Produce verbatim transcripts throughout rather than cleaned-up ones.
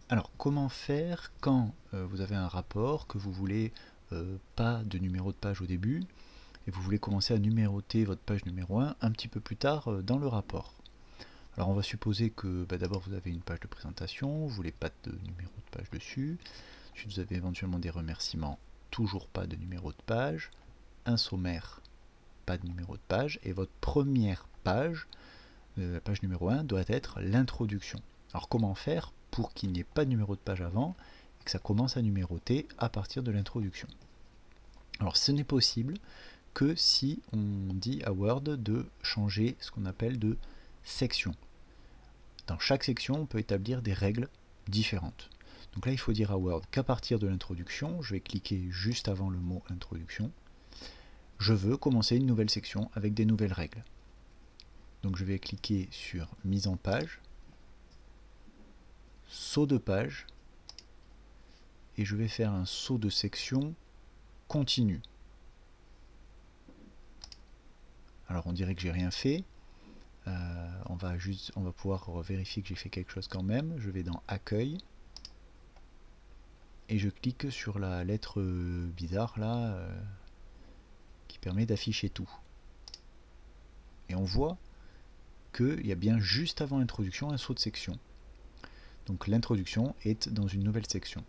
Alors, comment faire quand euh, vous avez un rapport, que vous voulez euh, pas de numéro de page au début, et vous voulez commencer à numéroter votre page numéro un un petit peu plus tard euh, dans le rapport. Alors on va supposer que bah, d'abord vous avez une page de présentation, vous voulez pas de numéro de page dessus, ensuite vous avez éventuellement des remerciements, toujours pas de numéro de page, un sommaire, pas de numéro de page, et votre première page, euh, la page numéro un, doit être l'introduction. Alors comment faire pour qu'il n'y ait pas de numéro de page avant et que ça commence à numéroter à partir de l'introduction? Alors ce n'est possible que si on dit à Word de changer ce qu'on appelle de section. Dans chaque section, on peut établir des règles différentes. Donc là, il faut dire à Word qu'à partir de l'introduction, je vais cliquer juste avant le mot introduction, je veux commencer une nouvelle section avec des nouvelles règles. Donc je vais cliquer sur mise en page, saut de page, et je vais faire un saut de section continu. Alors on dirait que j'ai rien fait. Euh, on va juste, on va pouvoir vérifier que j'ai fait quelque chose quand même. Je vais dans accueil et je clique sur la lettre bizarre là euh, qui permet d'afficher tout. Et on voit qu'il y a bien juste avant l'introduction un saut de section. Donc l'introduction est dans une nouvelle section.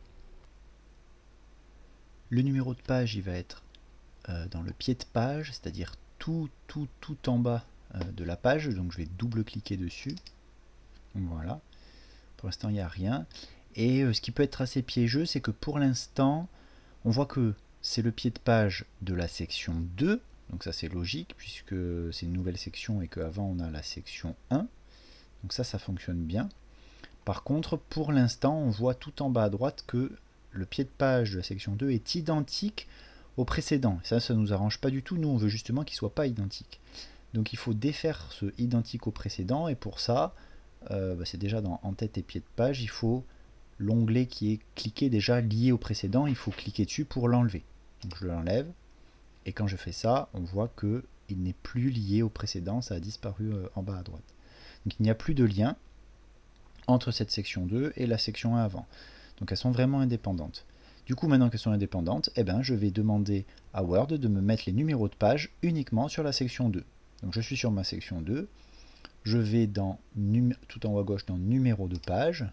Le numéro de page il va être euh, dans le pied de page, c'est-à-dire tout, tout, tout en bas euh, de la page. Donc je vais double-cliquer dessus. Voilà. Pour l'instant il n'y a rien. Et euh, ce qui peut être assez piégeux, c'est que pour l'instant, on voit que c'est le pied de page de la section deux. Donc ça c'est logique puisque c'est une nouvelle section et qu'avant on a la section un. Donc ça, ça fonctionne bien. Par contre, pour l'instant, on voit tout en bas à droite que le pied de page de la section deux est identique au précédent. Ça, ça ne nous arrange pas du tout. Nous, on veut justement qu'il ne soit pas identique. Donc il faut défaire ce identique au précédent. Et pour ça, euh, bah, c'est déjà dans en tête et pied de page, il faut l'onglet qui est cliqué déjà lié au précédent. Il faut cliquer dessus pour l'enlever. Donc je l'enlève. Et quand je fais ça, on voit que il n'est plus lié au précédent. Ça a disparu euh, en bas à droite. Donc il n'y a plus de lien entre cette section deux et la section un avant. Donc elles sont vraiment indépendantes. Du coup, maintenant qu'elles sont indépendantes, eh ben, je vais demander à Word de me mettre les numéros de page uniquement sur la section deux. Donc je suis sur ma section deux, je vais dans tout en haut à gauche dans numéro de page,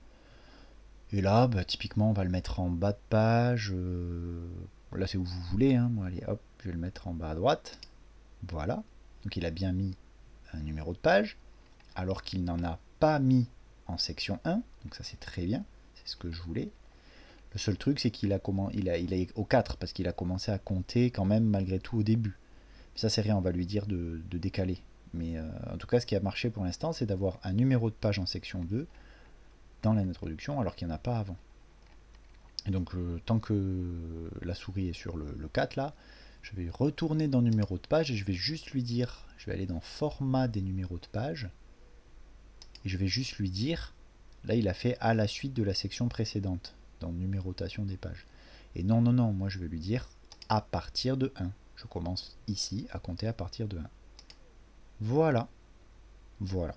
et là, bah, typiquement, on va le mettre en bas de page, euh, là c'est où vous voulez, hein. Bon, allez hop, je vais le mettre en bas à droite, voilà. Donc il a bien mis un numéro de page, alors qu'il n'en a pas mis en section un, donc ça c'est très bien, c'est ce que je voulais. Le seul truc c'est qu'il a, il a, il a au quatre parce qu'il a commencé à compter quand même malgré tout au début. Ça c'est rien, on va lui dire de, de décaler. Mais euh, en tout cas ce qui a marché pour l'instant c'est d'avoir un numéro de page en section deux dans l'introduction alors qu'il n'y en a pas avant. Et donc euh, tant que la souris est sur le, le quatre là, je vais retourner dans numéro de page et je vais juste lui dire, je vais aller dans format des numéros de page. Et je vais juste lui dire, là il a fait à la suite de la section précédente, dans numérotation des pages. Et non, non, non, moi je vais lui dire à partir de un. Je commence ici à compter à partir de un. Voilà. Voilà.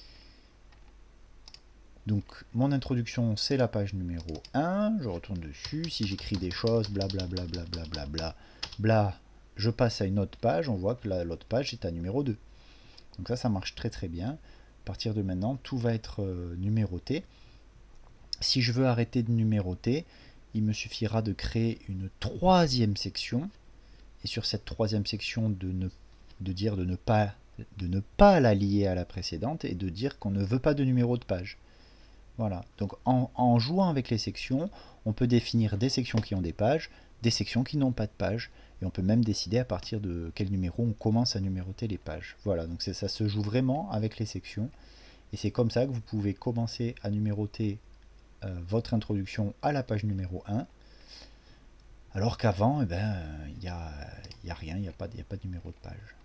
Donc mon introduction c'est la page numéro un, je retourne dessus, si j'écris des choses, blablabla, bla, bla, bla, bla, bla, je passe à une autre page, on voit que l'autre page est à numéro deux. Donc ça, ça marche très très bien. À partir de maintenant, tout va être euh, numéroté. Si je veux arrêter de numéroter, il me suffira de créer une troisième section. Et sur cette troisième section, de, ne, de dire de ne, pas, de ne pas la lier à la précédente et de dire qu'on ne veut pas de numéro de page. Voilà. Donc en, en jouant avec les sections, on peut définir des sections qui ont des pages, des sections qui n'ont pas de pages. Et on peut même décider à partir de quel numéro on commence à numéroter les pages. Voilà, donc ça se joue vraiment avec les sections. Et c'est comme ça que vous pouvez commencer à numéroter euh, votre introduction à la page numéro un. Alors qu'avant, il eh ben, n'y a, y a rien, il n'y a, a pas de numéro de page.